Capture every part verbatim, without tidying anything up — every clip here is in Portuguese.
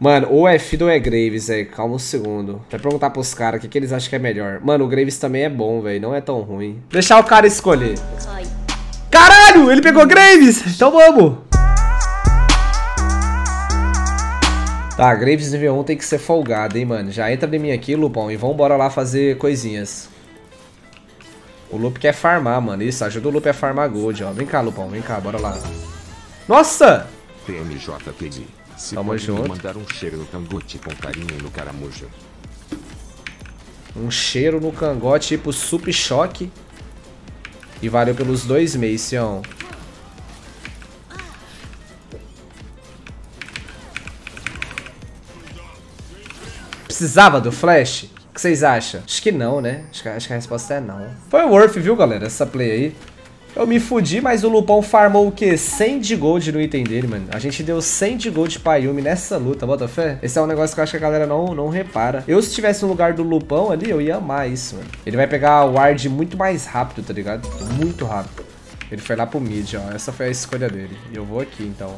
Mano, ou é Fiddle ou é Graves, velho. Calma um segundo. Deixa eu perguntar pros caras o que, que eles acham que é melhor. Mano, o Graves também é bom, velho. Não é tão ruim. Deixar o cara escolher. Caralho, ele pegou Graves. Então vamos. Tá, Graves nível um tem que ser folgado, hein, mano. Já entra em mim aqui, Lupão, e vambora lá fazer coisinhas. O Lup quer farmar, mano. Isso, ajuda o Lup a farmar gold, ó. Vem cá, Lupão, vem cá, bora lá. Nossa! P M J P D. Se Tamo pode junto. me mandar um cheiro no cangote com carinho no caramujo. Um cheiro no cangote, tipo Sup Choque. E valeu pelos dois meses, Sião. Precisava do flash? O que vocês acham? Acho que não, né? Acho que, acho que a resposta é não. Foi worth, viu, galera? Essa play aí. Eu me fudi, mas o Lupão farmou o quê? cem de gold no item dele, mano. A gente deu cem de gold pra Yumi nessa luta, bota fé? Esse é um negócio que eu acho que a galera não, não repara. Eu, se estivesse no lugar do Lupão ali, eu ia amar isso, mano. Ele vai pegar o ward muito mais rápido, tá ligado? Muito rápido. Ele foi lá pro mid, ó. Essa foi a escolha dele. E eu vou aqui, então.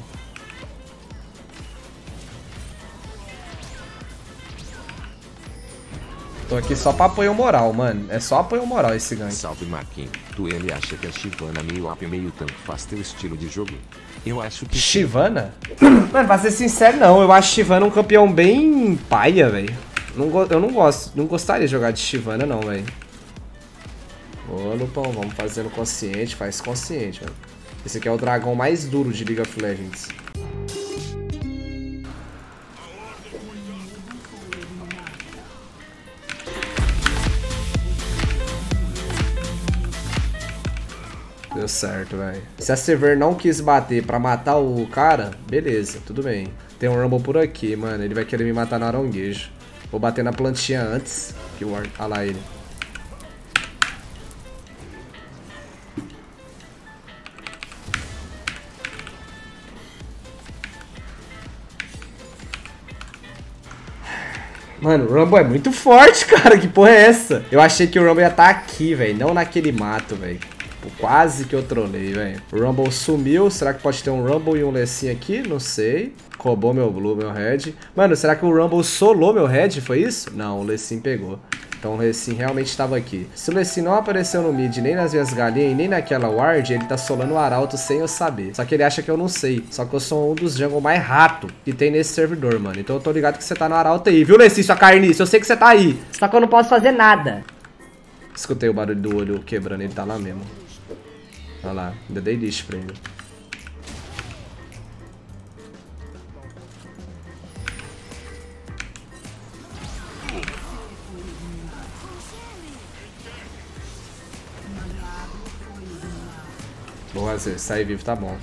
Tô aqui só pra apoio moral, mano. É só apoio moral esse gank. Salve, Marquinhos. Tu ele acha que a Shyvana meio up meio tanto faz teu estilo de jogo? Eu acho que... Shyvana? Mano, pra ser sincero, não. Eu acho Shyvana um campeão bem paia, velho. Eu não gosto. Não gostaria de jogar de Shyvana, não, velho. Ô, Lupão, vamos fazendo consciente. Faz consciente, mano. Esse aqui é o dragão mais duro de League of Legends. Deu certo, velho. Se a Sever não quis bater pra matar o cara, beleza, tudo bem. Tem um Rumble por aqui, mano. Ele vai querer me matar na aronguejo. Vou bater na plantinha antes. Que o Ward... Ah lá ele. Mano, o Rumble é muito forte, cara. Que porra é essa? Eu achei que o Rumble ia estar aqui, velho. Não naquele mato, velho. Quase que eu trolei, velho. O Rumble sumiu. Será que pode ter um Rumble e um Lessin aqui? Não sei. Roubou meu Blue, meu Red. Mano, será que o Rumble solou meu Red? Foi isso? Não, o Lessin pegou. Então o Lessin realmente estava aqui. Se o Lessin não apareceu no mid, nem nas minhas galinhas e nem naquela ward, ele tá solando o Arauto sem eu saber. Só que ele acha que eu não sei. Só que eu sou um dos jungle mais rato que tem nesse servidor, mano. Então eu tô ligado que você tá no Arauto aí, viu, Lessin, sua carniça? Eu sei que você tá aí. Só que eu não posso fazer nada. Escutei o barulho do olho quebrando, ele tá lá mesmo. Olha lá, ainda dei lixo pra ele. Boa, Zé, sair vivo tá bom.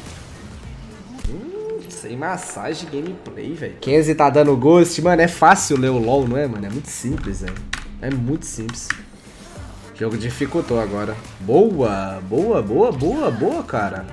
Hum, sem massagem gameplay, velho. Kenzie tá dando ghost, mano, é fácil ler o LoL, não é, mano? É muito simples, velho. É muito simples. O jogo dificultou agora. Boa, boa, boa, boa, boa, cara.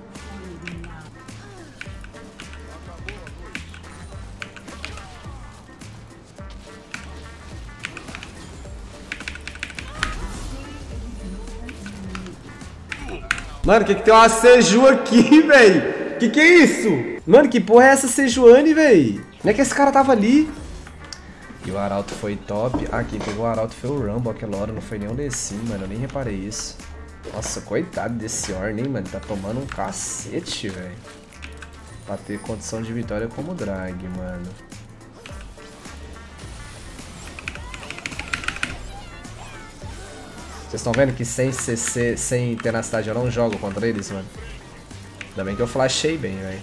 Mano, que que tem uma Seju aqui, velho? Que que é isso? Mano, que porra é essa Sejuani, velho? Como é que esse cara tava ali? E o Arauto foi top. Ah, quem pegou o Arauto foi o Rumble aquela hora, não foi nem o Lessin, mano. Eu nem reparei isso. Nossa, coitado desse Ornn, hein, mano. Tá tomando um cacete, velho. Pra ter condição de vitória como drag, mano. Vocês estão vendo que sem C C, sem tenacidade eu não jogo contra eles, mano? Ainda bem que eu flashei bem, velho.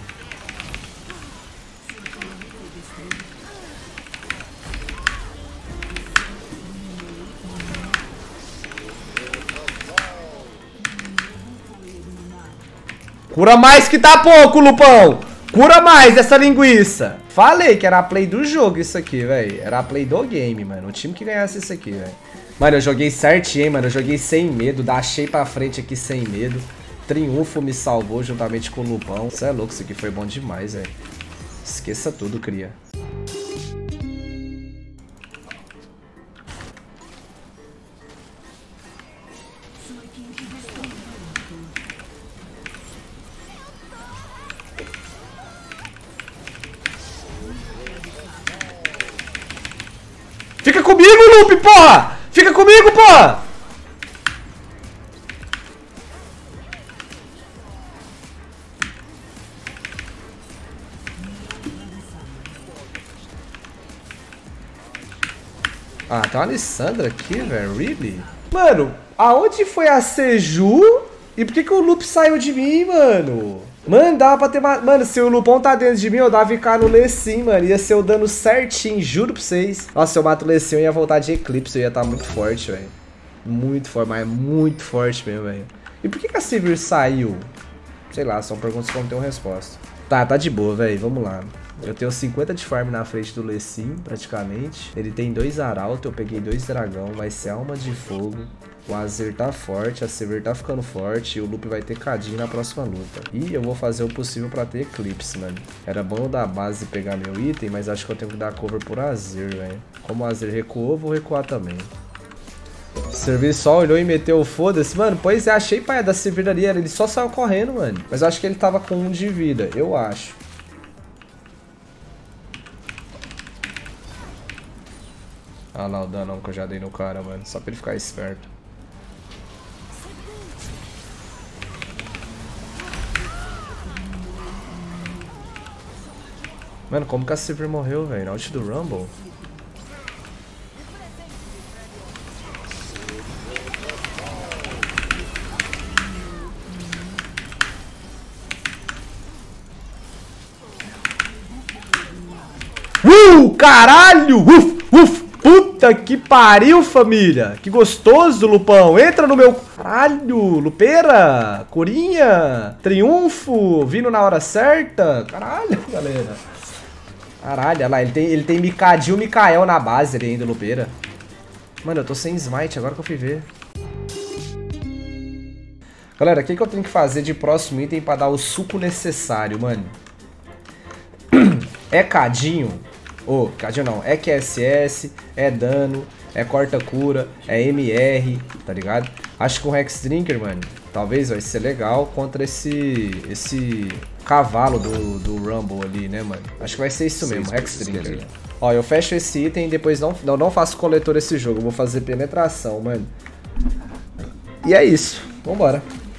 Cura mais que tá pouco, Lupão! Cura mais essa linguiça! Falei que era a play do jogo isso aqui, velho. Era a play do game, mano. O time que ganhasse isso aqui, velho. Mano, eu joguei certinho, hein, mano. Eu joguei sem medo. Dashei pra frente aqui sem medo. Triunfo me salvou juntamente com o Lupão. Você é louco, isso aqui foi bom demais, velho. Esqueça tudo, cria. comigo, Lupe, porra! Fica comigo, porra! Ah, tem uma Alessandra aqui, velho. Really? Mano, aonde foi a Seju? E por que que o Lupe saiu de mim, mano? Mano, dava pra ter... Mano, se o Lupão tá dentro de mim, eu dava ficar no Lecim, mano. Ia ser o dano certinho, juro pra vocês. Nossa, se eu mato o Lecim, eu ia voltar de Eclipse. Eu ia estar muito forte, velho. Muito forte, mas é muito forte mesmo, velho. E por que que a Sivir saiu? Sei lá, são perguntas que não tem uma resposta. Tá, tá de boa, velho. Vamos lá. Eu tenho cinquenta de farm na frente do Lecim, praticamente. Ele tem dois Arauto, eu peguei dois Dragão. Vai ser Alma de Fogo. O Azir tá forte, a Sivir tá ficando forte. E o Lupe vai ter Cadinho na próxima luta. E eu vou fazer o possível pra ter Eclipse, mano. Era bom eu dar base e pegar meu item, mas acho que eu tenho que dar cover por Azir, velho. Como o Azir recuou, vou recuar também. Serviço só olhou e meteu o foda-se. Mano, pois é, achei paia da Sivir ali. Ele só saiu correndo, mano. Mas eu acho que ele tava com um de vida, eu acho. Ah lá o danão que eu já dei no cara, mano. Só pra ele ficar esperto. Mano, como que a Sivir morreu, velho? Na ult do Rumble? Uh, caralho! Uf, uf! Puta que pariu, família! Que gostoso, Lupão! Entra no meu... Caralho! Lupeira! Corinha! Triunfo! Vindo na hora certa! Caralho, galera! Caralho, olha lá, ele tem, ele tem Micadinho e Mikael na base ali ainda, Lupeira. Mano, eu tô sem smite, agora que eu fui ver. Galera, o que, que eu tenho que fazer de próximo item pra dar o suco necessário, mano? É Cadinho... Ô, oh, Cadinho não, é Q S S, é dano, é corta-cura, é M R, tá ligado? Acho que o Rex Drinker, mano, talvez vai ser legal contra esse esse cavalo do, do Rumble ali, né, mano? Acho que vai ser isso mesmo, Rex Drinker. Ó, eu fecho esse item e depois não, não, não faço coletor esse jogo, eu vou fazer penetração, mano. E é isso, vambora.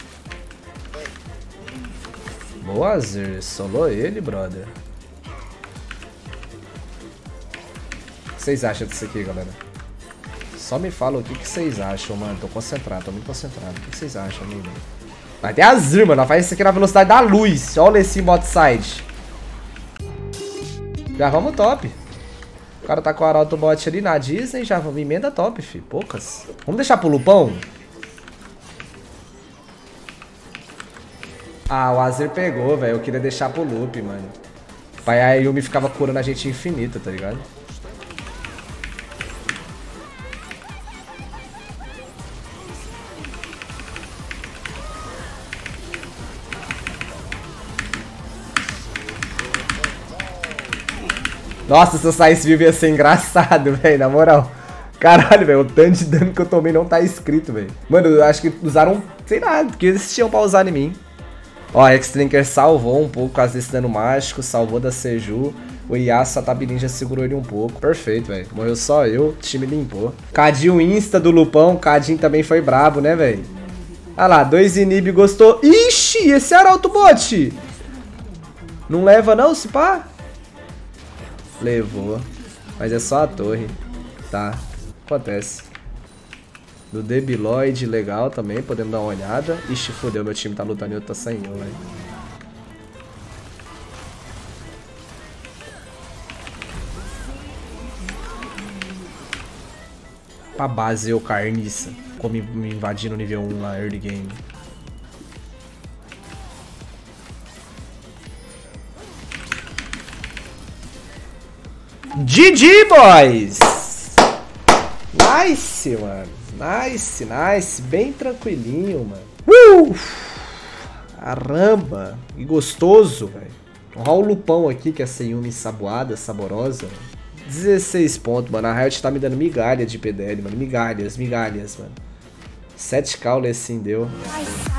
Boa, Azir, solou ele, brother. O que vocês acham disso aqui, galera? Só me fala o que, que vocês acham, mano. Tô concentrado, tô muito concentrado. O que, que vocês acham, amigo? Vai ter Azir, mano. Ela faz isso aqui na velocidade da luz. Olha esse bot side. Já vamos top. O cara tá com o Arauto bot ali na Disney. Já vamos emenda top, fi. Poucas. Vamos deixar pro Lupão? Ah, o Azir pegou, velho. Eu queria deixar pro Lupe, mano. Pai, a Yumi ficava curando a gente infinita, tá ligado? Nossa, se eu saísse vivo ia ser engraçado, velho, na moral. Caralho, velho, o tanto de dano que eu tomei não tá escrito, velho. Mano, eu acho que usaram, sei lá, porque eles tinham pra usar em mim. Ó, X-Trinker salvou um pouco por causa desse dano mágico, salvou da Seju. O Yasuo, a Tab Ninja segurou ele um pouco. Perfeito, velho. Morreu só eu, o time limpou. Cadinho Insta do Lupão, Cadinho também foi brabo, né, velho? Ah lá, dois inib gostou. Ixi, esse Arauto bot! Não leva não, se pá? Levou. Mas é só a torre. Tá. Acontece. Do Debiloid, legal também. Podemos dar uma olhada. Ixi, fodeu. Meu time tá lutando e eu tô sem eu, velho. Pra base eu, carniça. Como me invadir no nível um lá, early game. G G, boys! Nice, mano. Nice, nice. Bem tranquilinho, mano. Uh! Caramba. E gostoso, velho. Olha o Lupão aqui, que é essa Yumi saboada, saborosa. dezesseis pontos, mano. A Riot tá me dando migalha de P D L, mano. Migalhas, migalhas, mano. sete K o Lecim deu.